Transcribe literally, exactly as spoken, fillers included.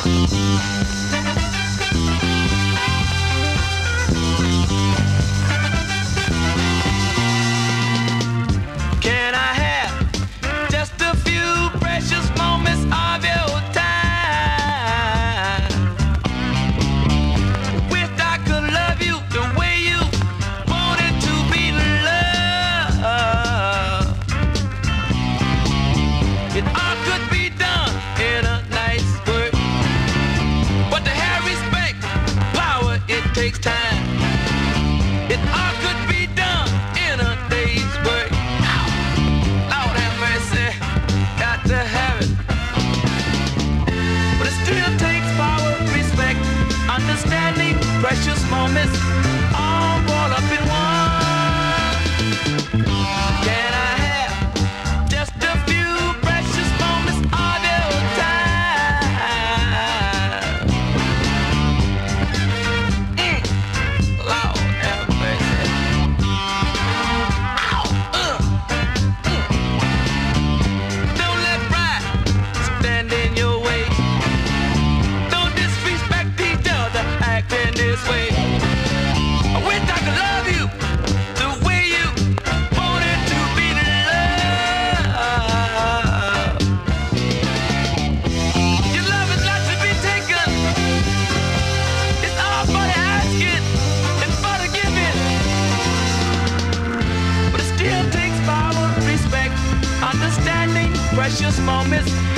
Can I have just a few precious moments of your time? Wish I could love you the way you wanted to be loved. It all could be done in a nice word, but to have respect, power, it takes time. It all could be done in a day's work. Lord have mercy, got to have it. But it still takes power, respect, understanding, precious moments, all rolled up in one. Can I have just a few precious moments of your time? Mm. Lord have mercy. Ow. Uh. Don't let pride stand in your way. Don't disrespect each other acting this way. I wish I could love you the way you wanted to be loved. Your love is not to be taken. It's all for the asking and for the giving. But it still takes power, respect, understanding, precious moments,